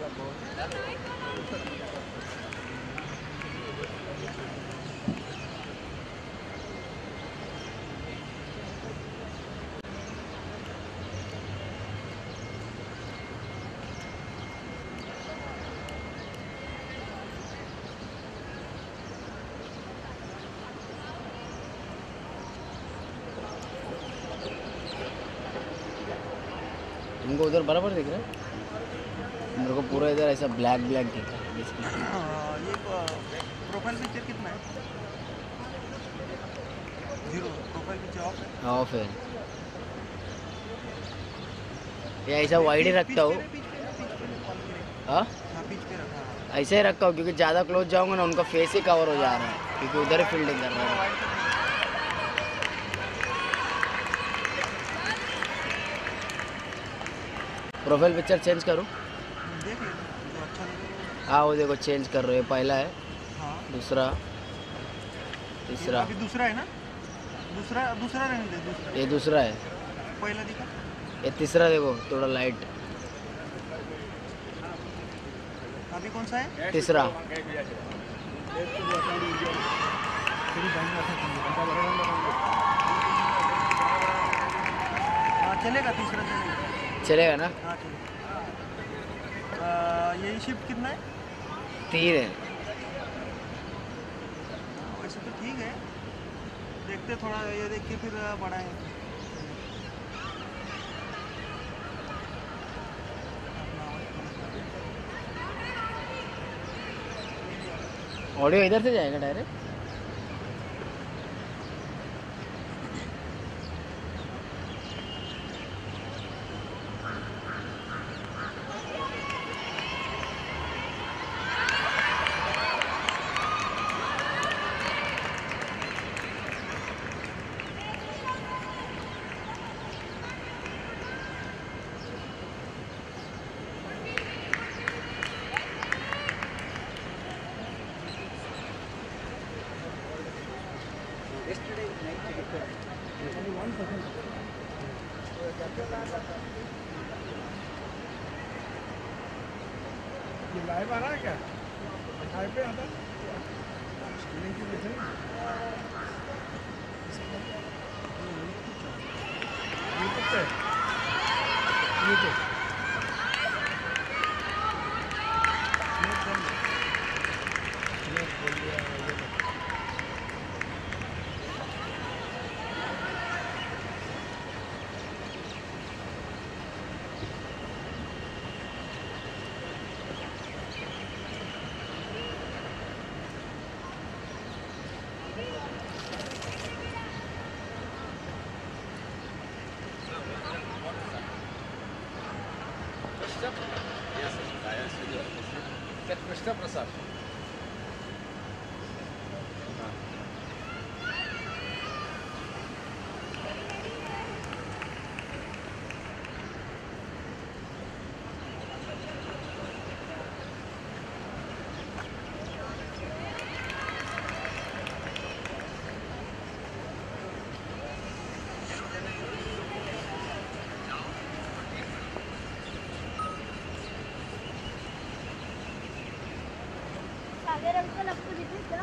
तुमको उधर बराबर दिख रहा है? मेरे को पूरा इधर ऐसा ब्लैक ब्लैक दिख रहा है। ये प्रोफाइल पिक्चर कितना है? 0। प्रोफाइल पिक्चर ऑफ है? ऑफ है। ये ऐसा वाइड ही रखता हूँ। हाँ, ऐसे ही रखा हूँ क्योंकि ज़्यादा क्लोज जाऊँगा ना उनका फेस ही कवर हो जा रहा है, क्योंकि उधर ही फील्डिंग कर रहा है। प्रोफाइल पिक्चर चेंज करूँ? हाँ वो देखो चेंज कर रहे हो। पहला है, दूसरा, तीसरा। अभी दूसरा है ना? दूसरा रहने दे। दूसरा, ये दूसरा है। पहला दिखा। ये तीसरा देखो, थोड़ा लाइट। अभी कौन सा है? तीसरा। हाँ चलेगा, तीसरा चलेगा ना? हाँ चलेगा। यही शिफ्ट कितना है? 3 है। वैसे तो ठीक है, देखते थोड़ा ये देख के फिर बढ़ाएं। ऑडियो इधर से जाएगा डायरेक्ट? लाइव आ रहा है क्या? लाइव पे आता है? यूट्यूब कृष्ण प्रसाद। अगर अंकल आपको दिखे क्या?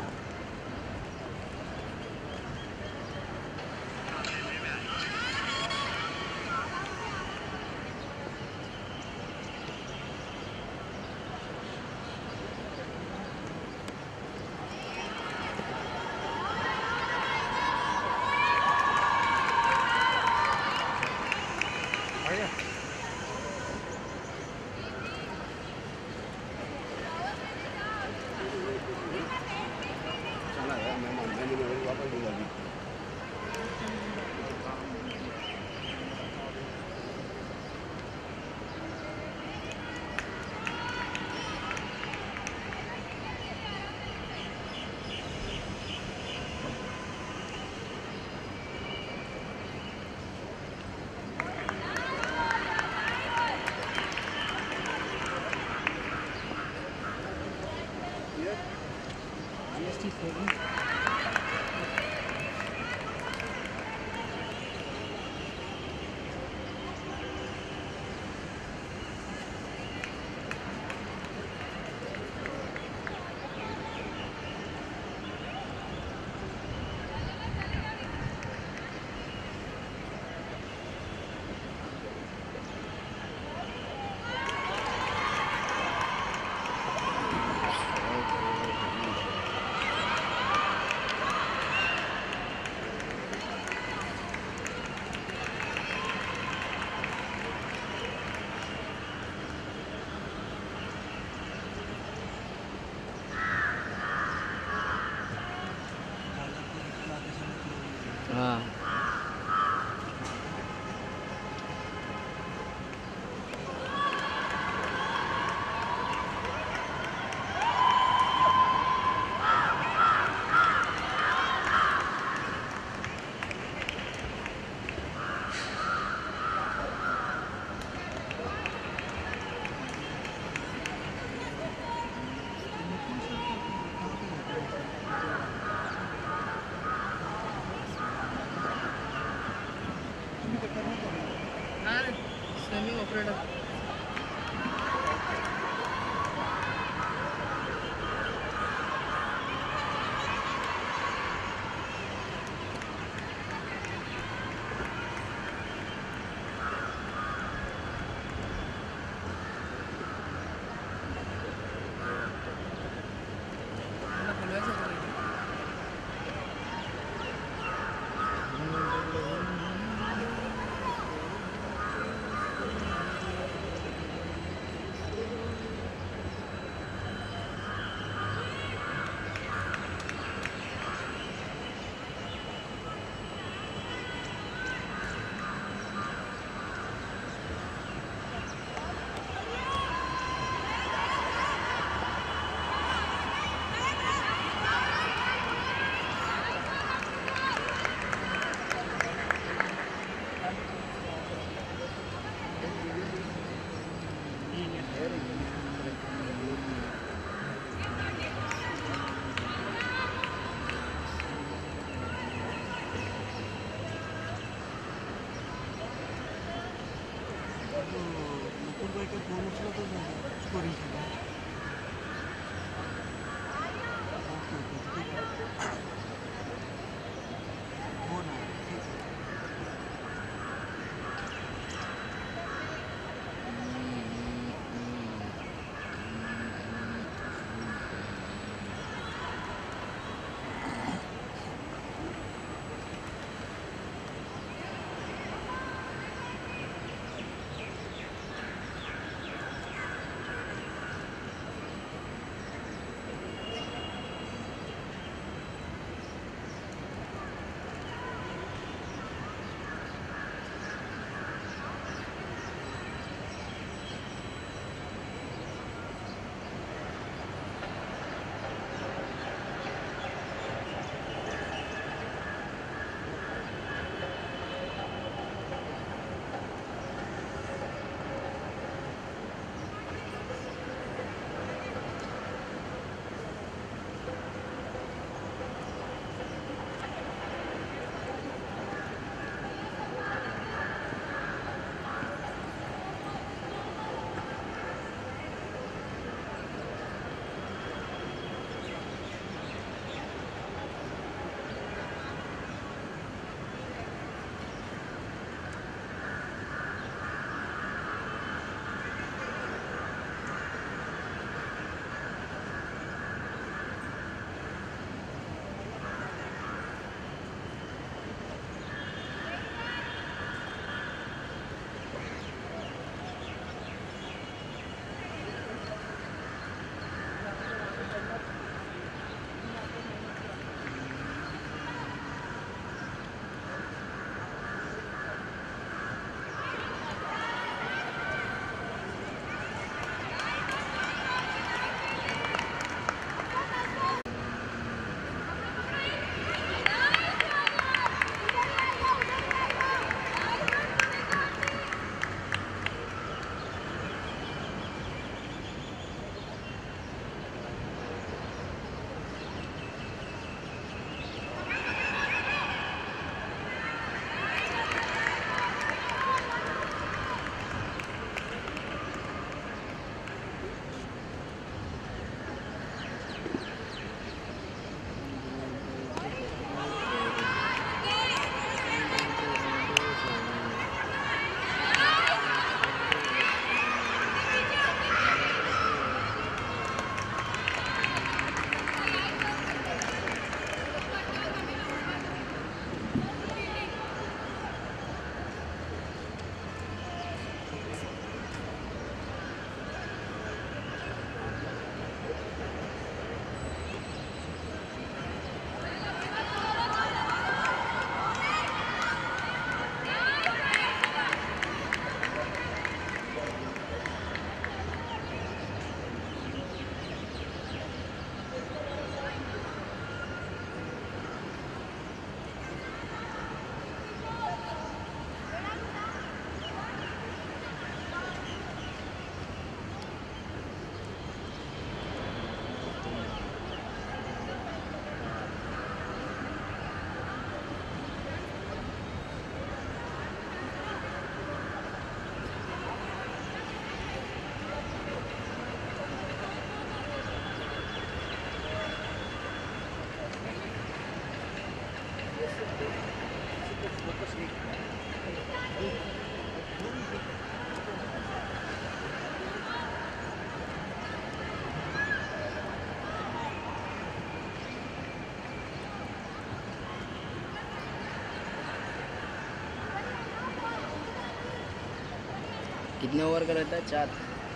कितने ओवर का रहता है? 4।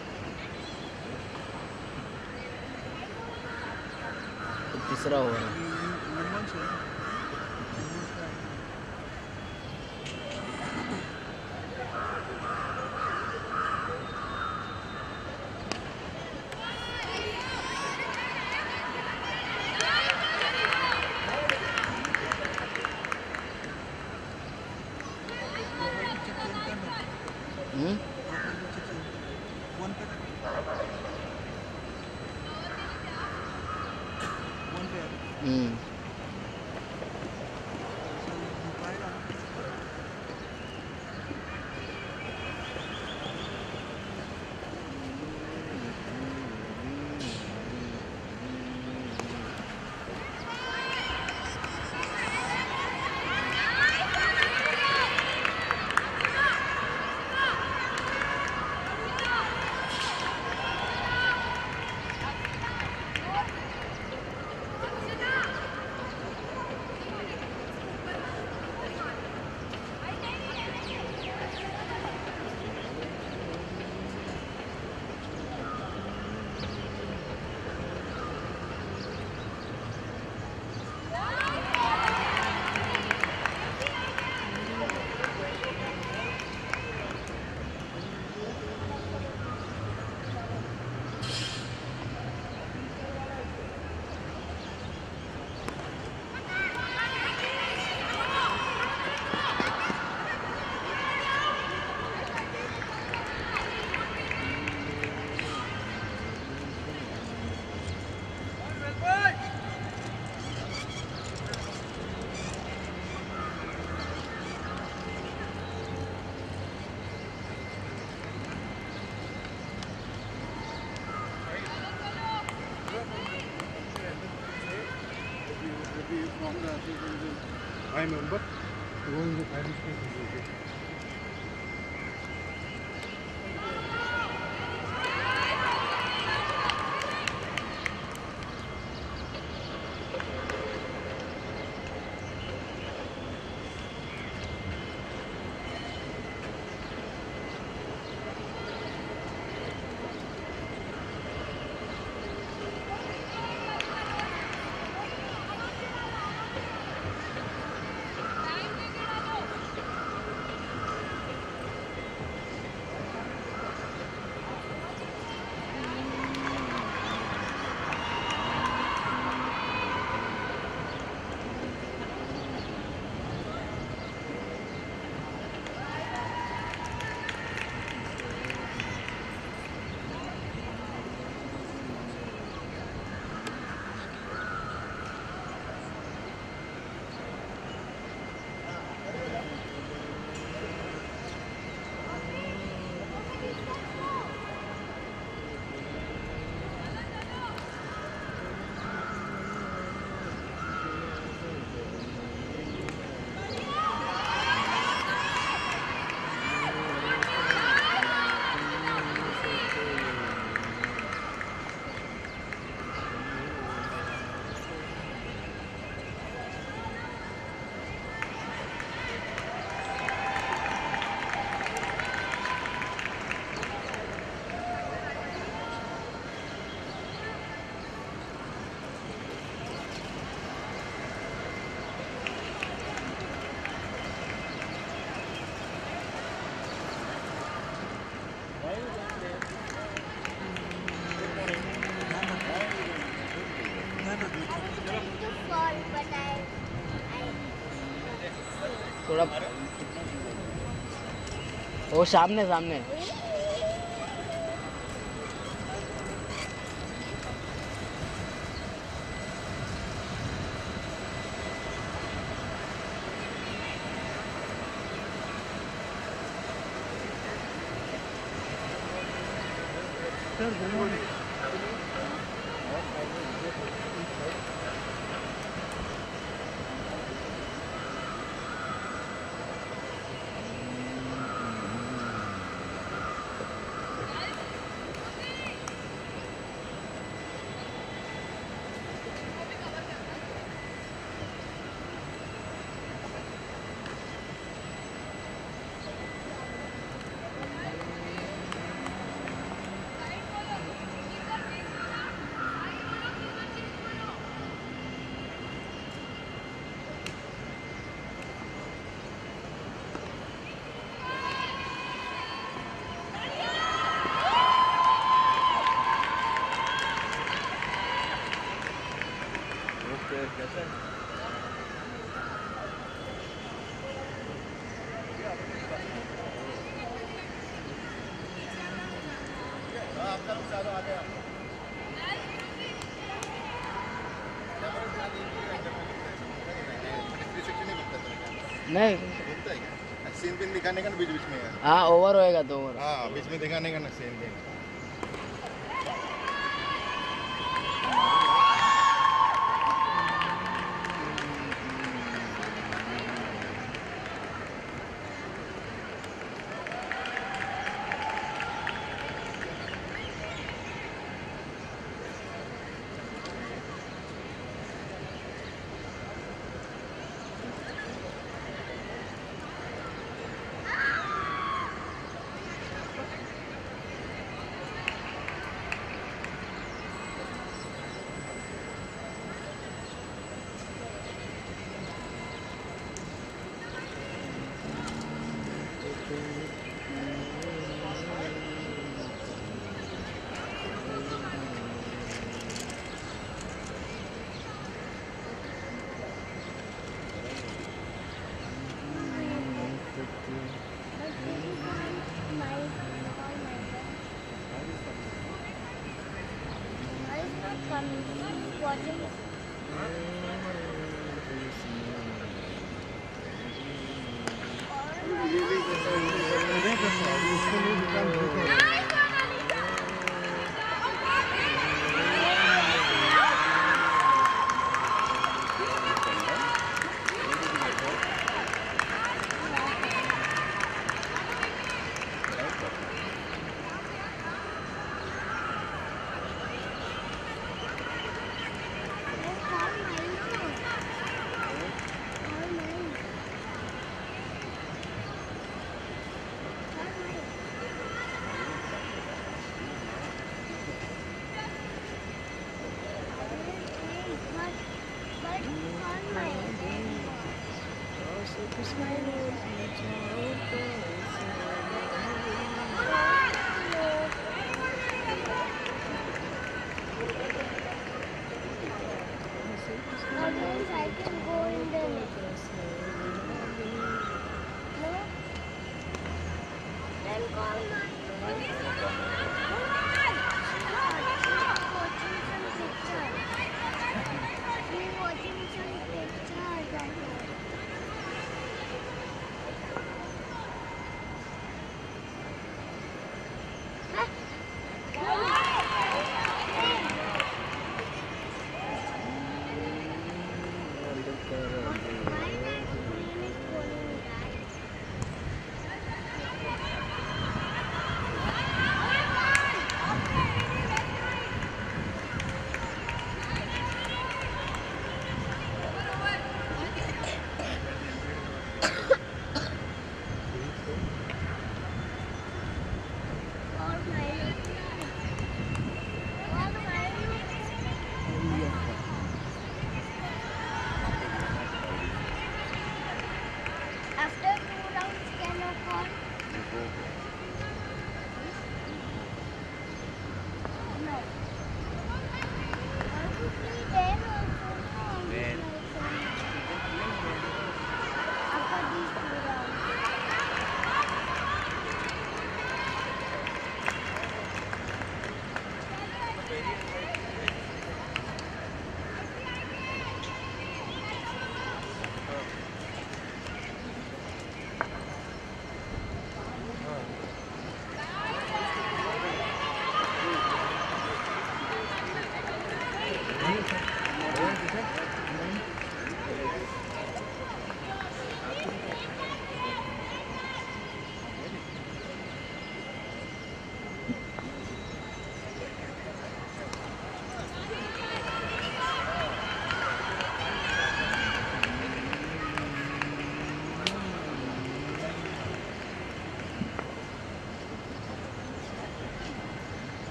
तो तीसरा ओवर है। I remember going to Paris to थोड़ा वो सामने सामने नहीं सीन पिन दिखाने का ना बीच बीच में यार। हाँ ओवर होएगा तो ओवर। हाँ बीच में दिखाने का ना सीन पिन।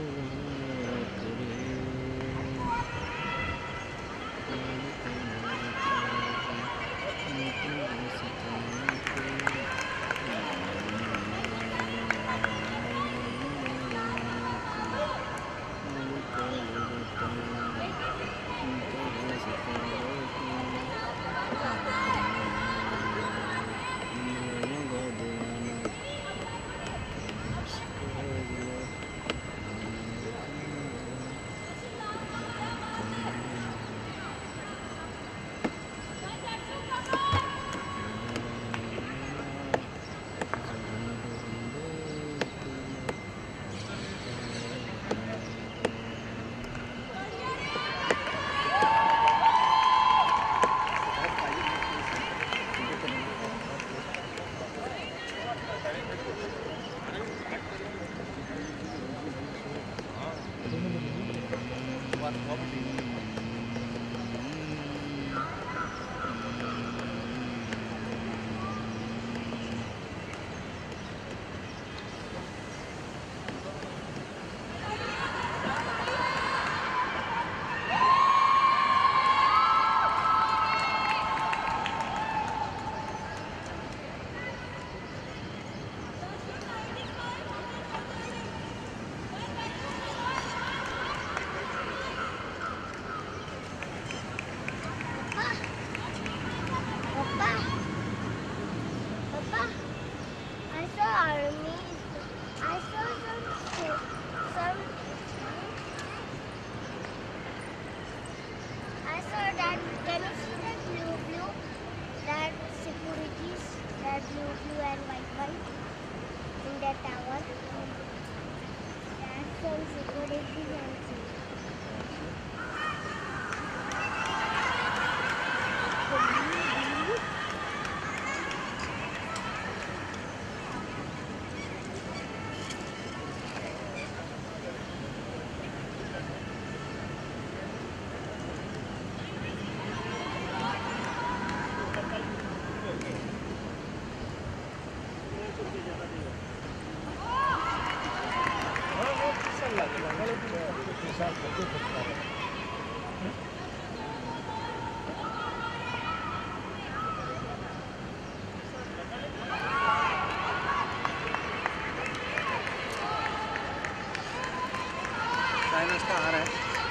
साइनस का आ रहा है।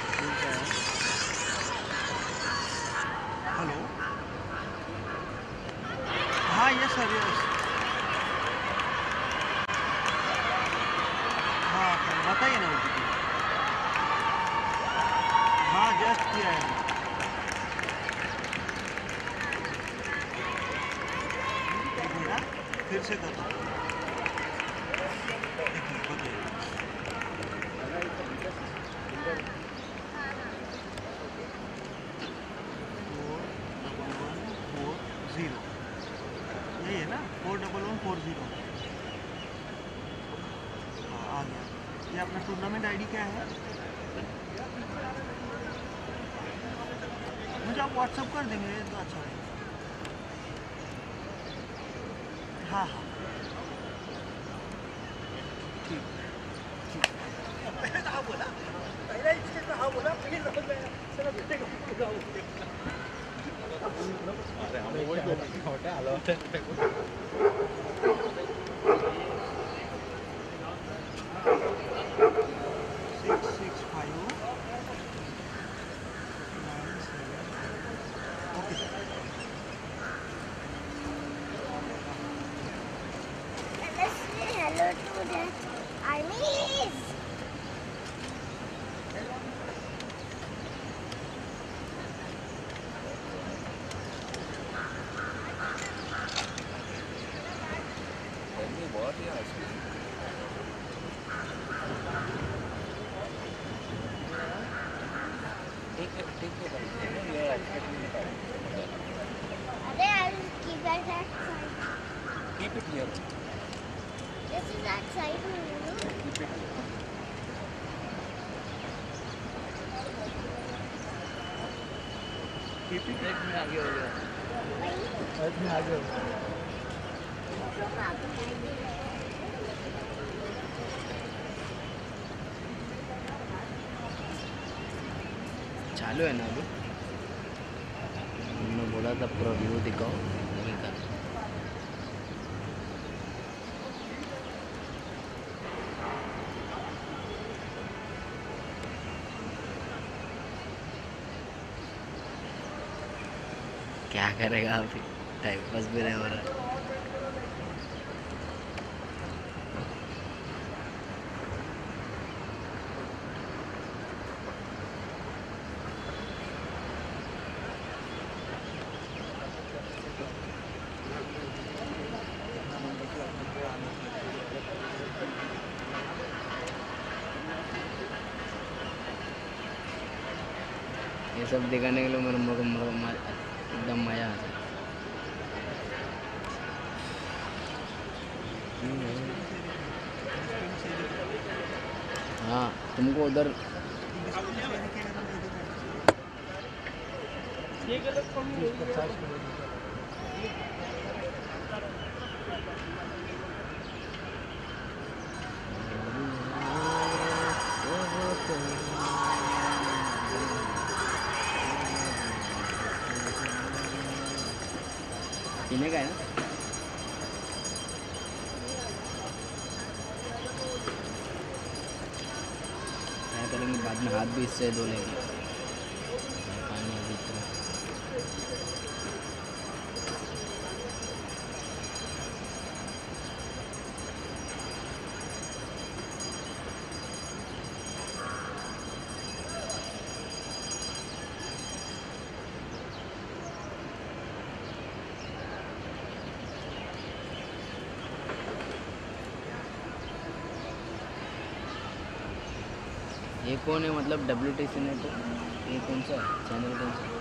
हेलो, हाँ यस सर यस, हाँ सर बताइए ना। हाँ जस्ट किया है। एक मिनट फिर से करता हूँ। यही है ना 41140। हाँ आ गया। ये अपना टूर्नामेंट आईडी क्या है? मुझे आप व्हाट्सअप कर देंगे तो अच्छा है। हाँ हाँ ठीक ठीक। हाँ बोला हाँ बोला hello to the armies. I'll keep that side. Keep it here. This is that side, you know. Keep it here. Keep it. एक में आगे हो गया। एक में आगे हो। चालू है ना अभी? उन्होंने बोला था पूरा व्यू दिखाओ, नहीं कर। क्या करेगा अभी, टाइम पास भी नहीं हो रहा। ये सब दिखाने के लिए मेरे एकदम मजा आता है। हाँ तुमको उधर पीने का है ना? क्या करेंगे बाद में, हाथ भी इससे धो लेंगे। पानी अभी तो ये कौन है, मतलब WTC ने तो ये कौन सा है चैनल, कौन सा?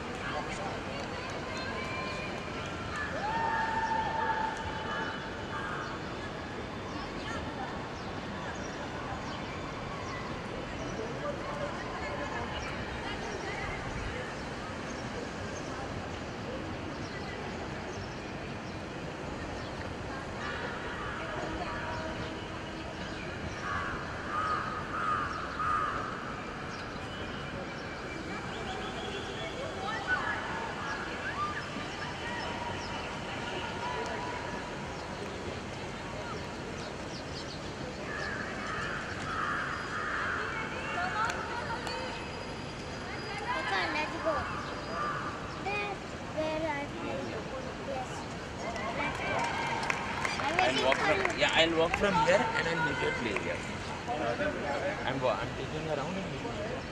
I'll walk from here and I'll meet you at play area. I'm taking you around and meet you here.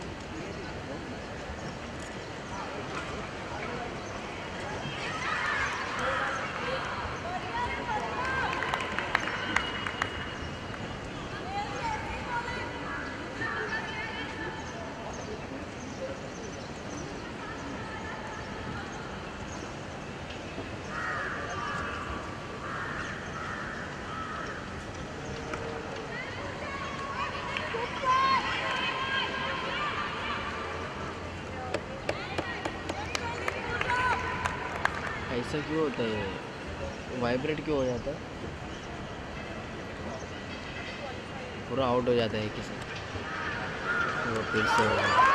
ऐसा क्यों होता है, वाइब्रेट क्यों हो जाता है, पूरा आउट हो जाता है किसी, वो फिर से हो जाता है।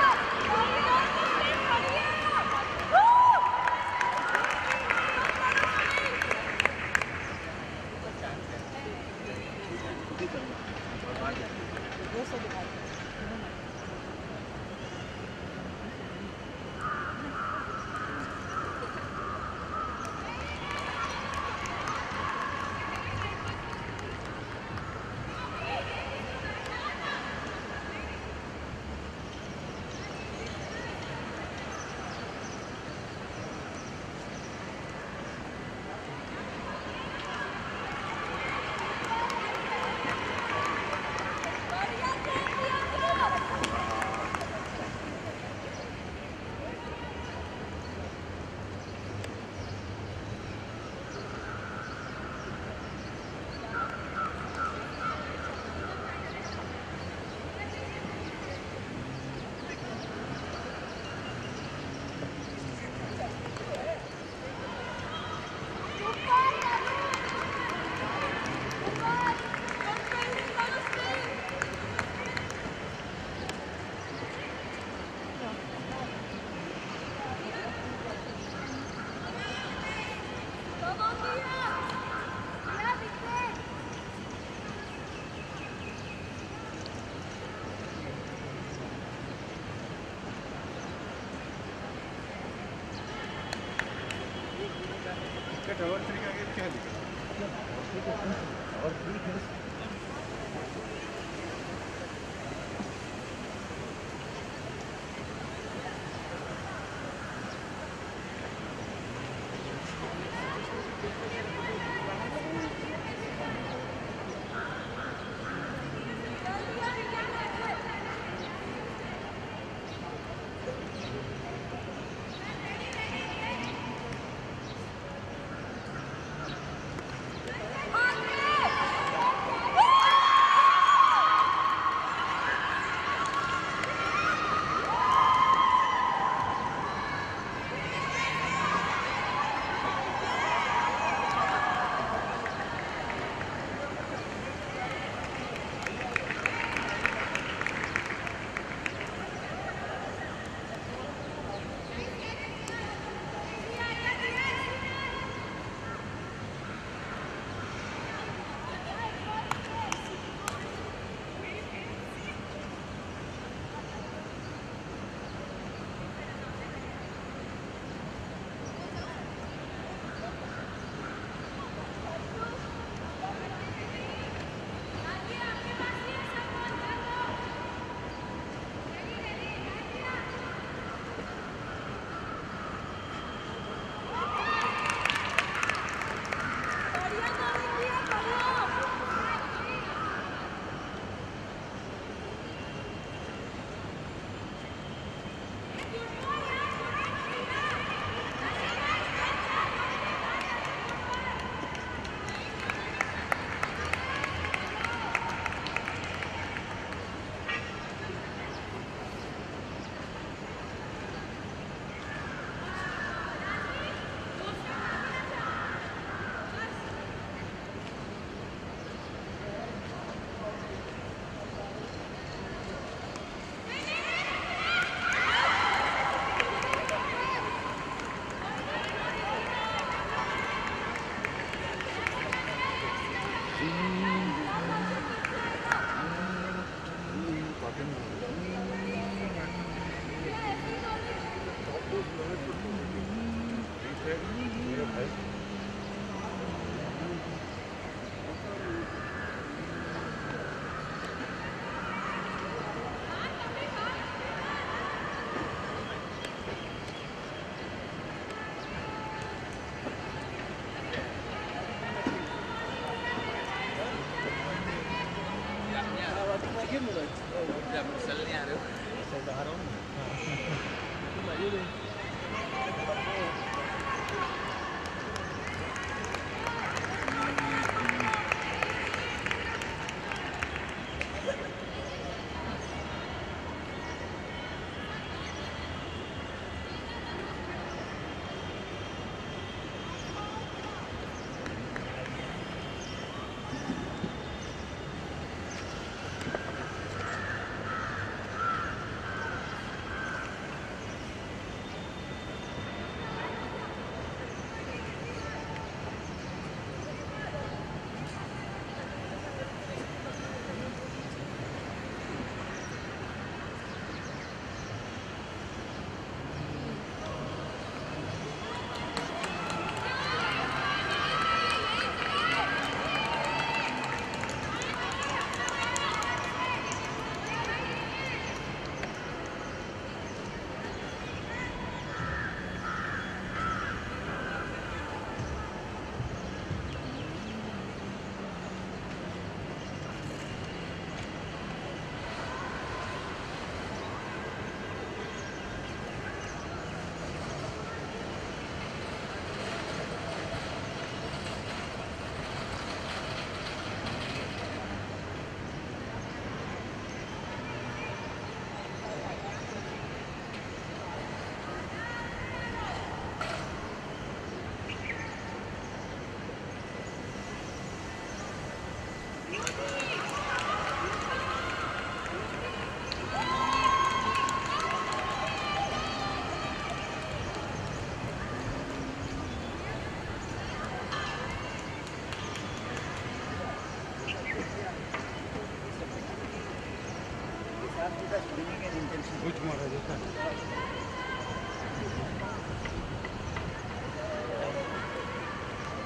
और 3 का आगे क्या लिखा? और 3 है। Which one is it?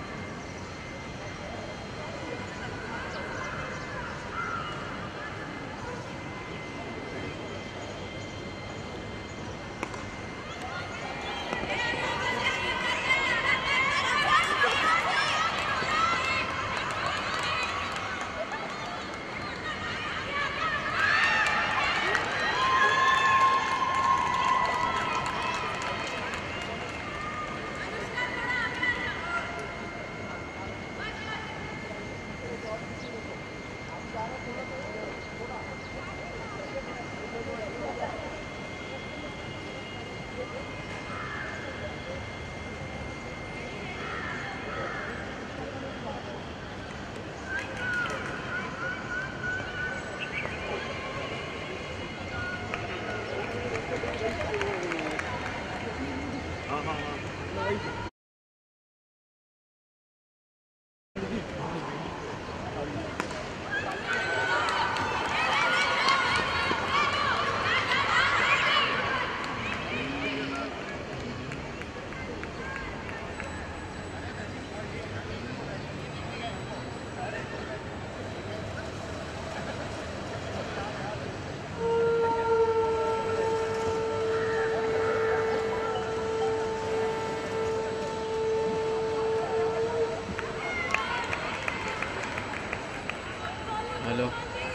Hello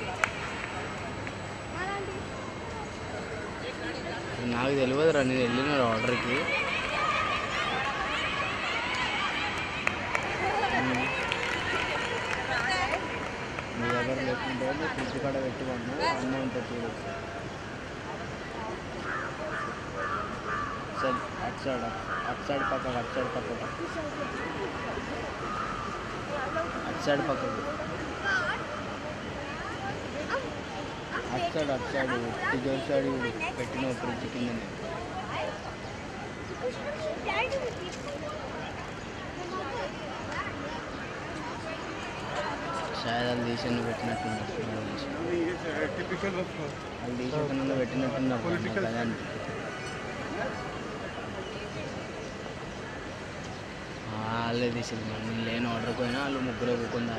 నాకు తెలియదురా నేను వెళ్ళిన ఆర్డర్కి మీ దగ్గర లేకుంటే ఫ్రిడ్జ్ కాడ పెట్టుకోండి అన్నీ ఉంటుంది చూడొచ్చు సరే అటు సైడ్ పక్కకు అటు సైడ్ పక్కకు అటు సైడ్ ఇదొక సైడ్ పెట్టిన ఫ్రిడ్జ్ కిందనే शायद వాళ్ళు దేశంలో పెట్టినట్టున్నారు टिपिकल ऑफ వాళ్ళు దేశంలో పెట్టినట్టున్నారు Political. వాళ్ళే తీసింది మరి నేను లేని ఆర్డర్ పోయినా వాళ్ళు ముగ్గురు కూకుందా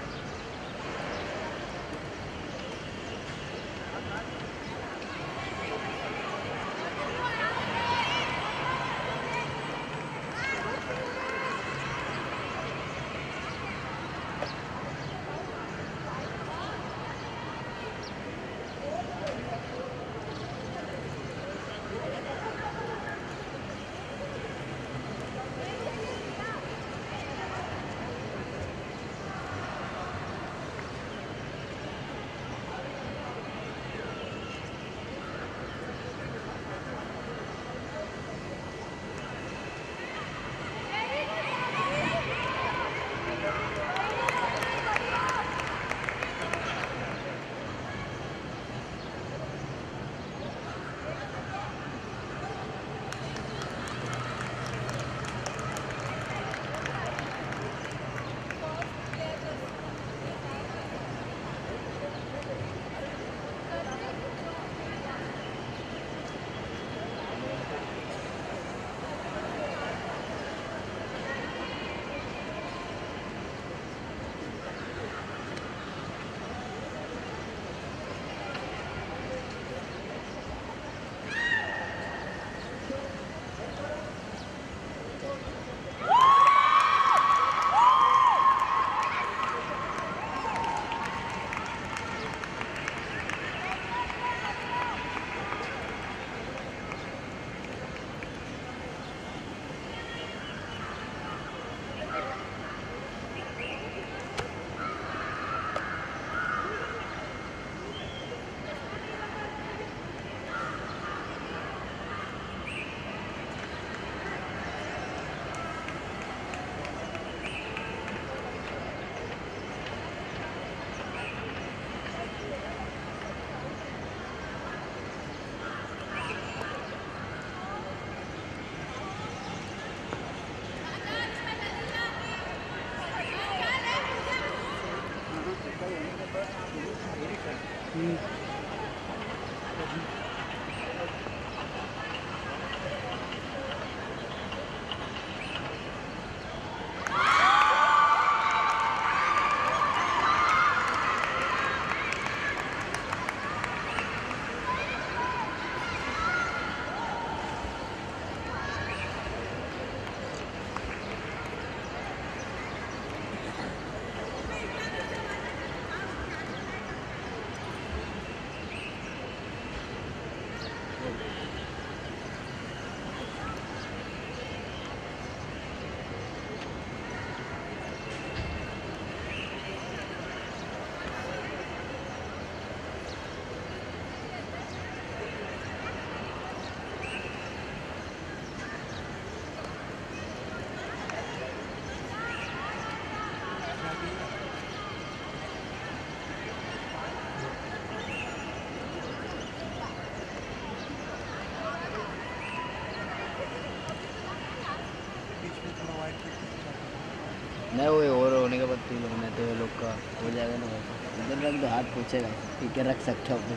नहीं वो और होने के बाद तीन होना तो ये लोग का हो जाएगा ना इधर रख दो हाथ पूछेगा ठीक है रख सकते हो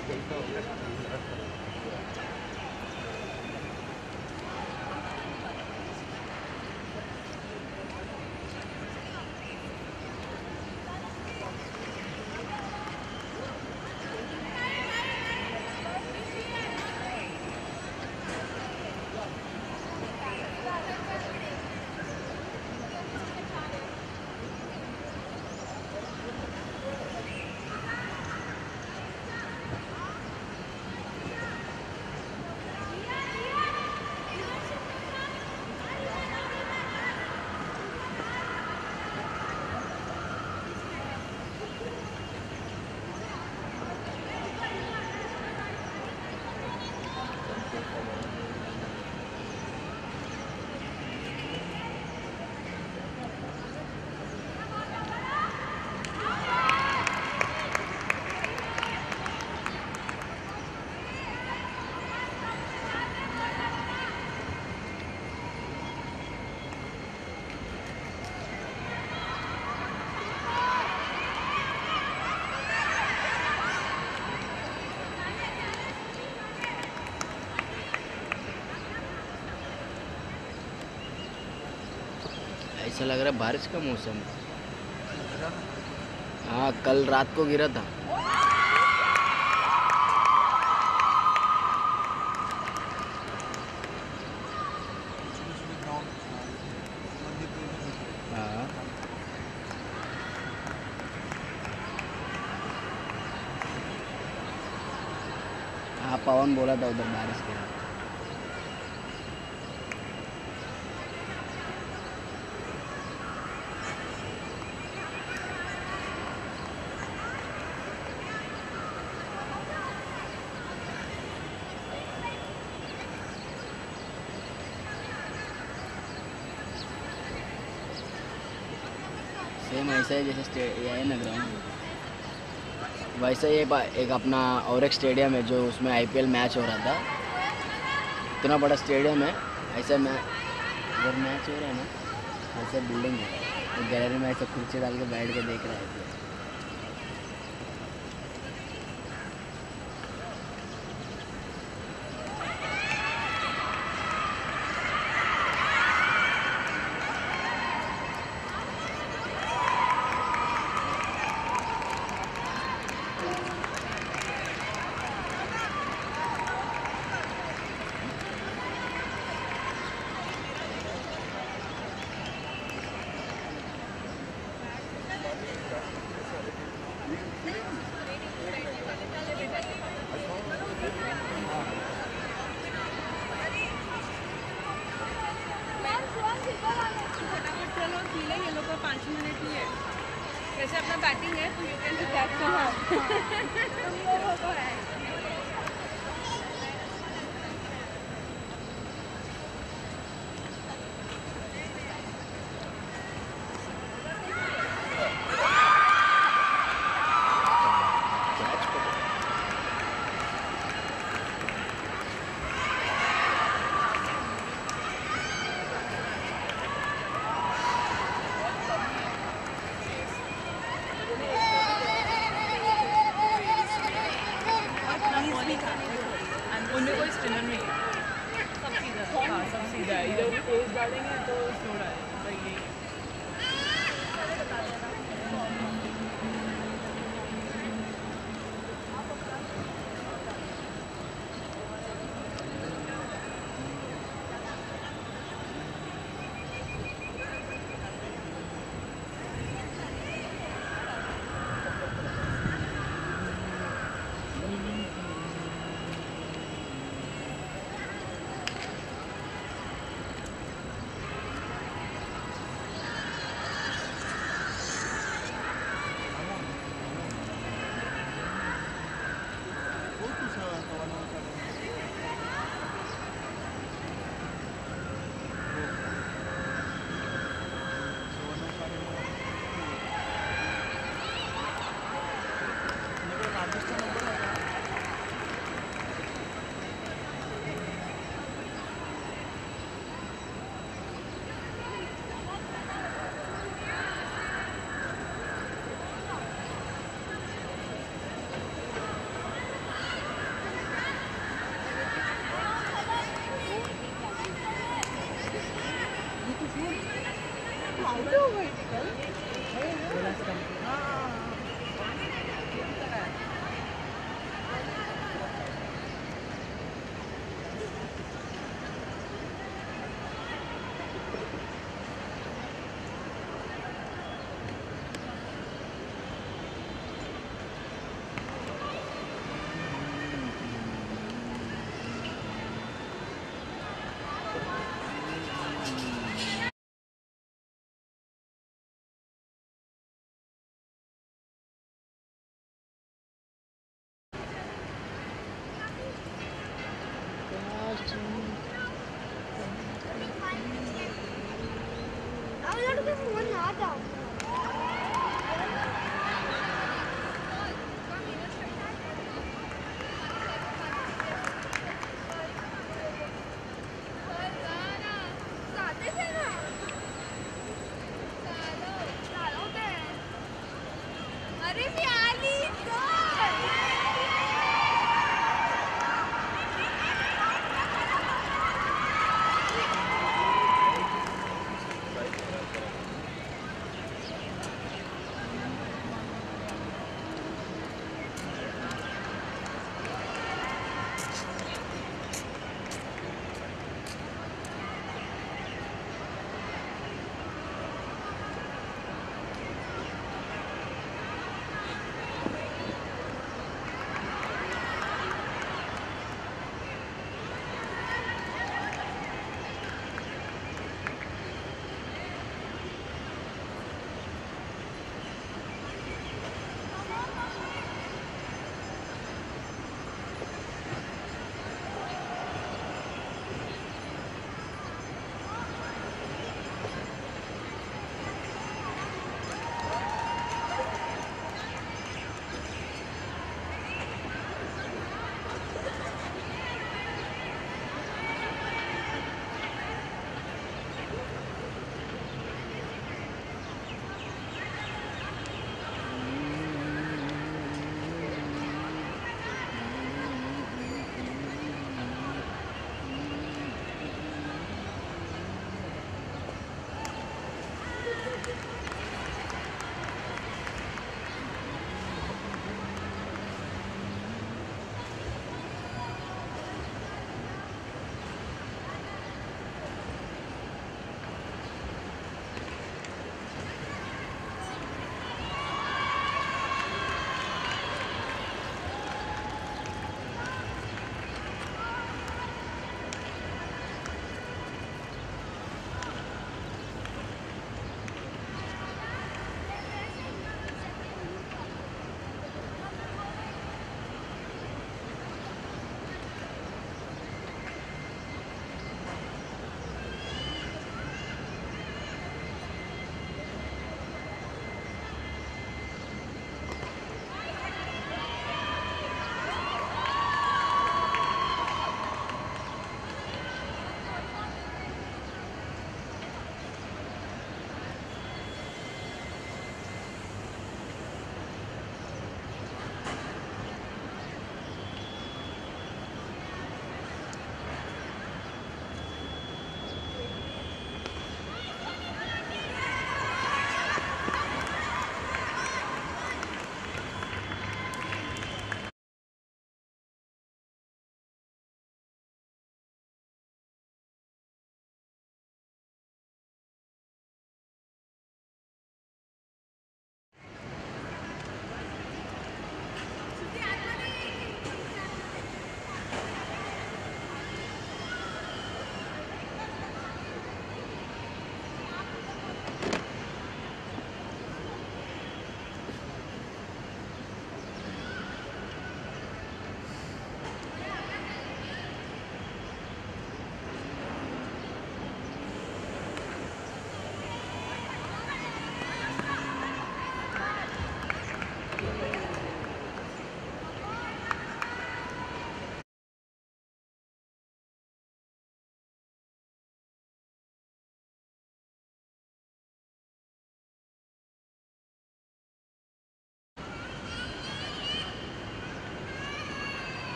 ऐसा लग रहा है बारिश का मौसम है। हाँ, कल रात को गिरा था। हाँ, हाँ, पवन बोला था उधर बारिश गिरा। सेम ऐसा है जैसे ये है ना ग्राउंड, वैसा ही एक अपना और एक स्टेडियम है जो उसमें आईपीएल मैच हो रहा था। इतना बड़ा स्टेडियम है, ऐसा अगर मैच हो रहा है ना, ऐसा बिल्डिंग है, तो गैलरी में ऐसा कुर्सी डाल के बैठ के देख रहा है। वैसे अपना बैटिंग है तो यू कैन डू दैट तो है। उनमें कोई स्पिनर नहीं है, सब सीधा। हाँ, सब सीधा है। इधर तेज डालेंगे तो स्लो डालेंगे।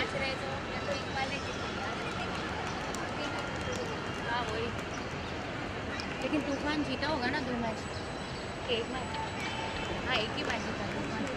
मैच रहे तो या तो एक वाले हाँ वही। लेकिन तूफान जीता होगा ना 2 मैच, एक मैच, हाँ एक ही मैच जीता तूफान।